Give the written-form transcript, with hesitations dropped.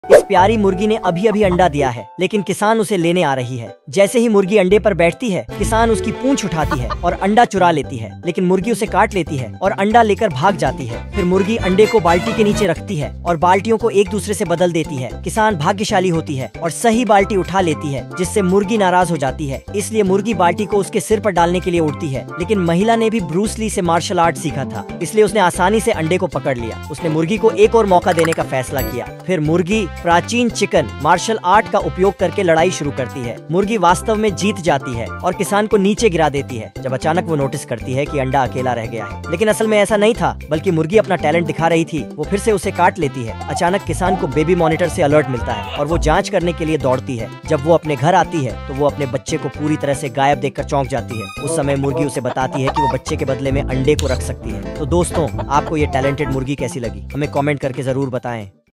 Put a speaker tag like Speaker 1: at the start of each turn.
Speaker 1: इस प्यारी मुर्गी ने अभी अभी अंडा दिया है, लेकिन किसान उसे लेने आ रही है। जैसे ही मुर्गी अंडे पर बैठती है, किसान उसकी पूंछ उठाती है और अंडा चुरा लेती है, लेकिन मुर्गी उसे काट लेती है और अंडा लेकर भाग जाती है। फिर मुर्गी अंडे को बाल्टी के नीचे रखती है और बाल्टियों को एक दूसरे से बदल देती है। किसान भाग्यशाली होती है और सही बाल्टी उठा लेती है, जिससे मुर्गी नाराज हो जाती है। इसलिए मुर्गी बाल्टी को उसके सिर पर डालने के लिए उड़ती है, लेकिन महिला ने भी ब्रूस ली से मार्शल आर्ट सीखा था, इसलिए उसने आसानी से अंडे को पकड़ लिया। उसने मुर्गी को एक और मौका देने का फैसला किया। फिर मुर्गी प्राचीन चिकन मार्शल आर्ट का उपयोग करके लड़ाई शुरू करती है। मुर्गी वास्तव में जीत जाती है और किसान को नीचे गिरा देती है, जब अचानक वो नोटिस करती है कि अंडा अकेला रह गया है। लेकिन असल में ऐसा नहीं था, बल्कि मुर्गी अपना टैलेंट दिखा रही थी। वो फिर से उसे काट लेती है। अचानक किसान को बेबी मॉनिटर से अलर्ट मिलता है और वो जांच करने के लिए दौड़ती है। जब वो अपने घर आती है तो वो अपने बच्चे को पूरी तरह से गायब देखकर चौंक जाती है। उस समय मुर्गी उसे बताती है कि वो बच्चे के बदले में अंडे को रख सकती है। तो दोस्तों, आपको ये टैलेंटेड मुर्गी कैसी लगी, हमें कमेंट करके जरूर बताएं।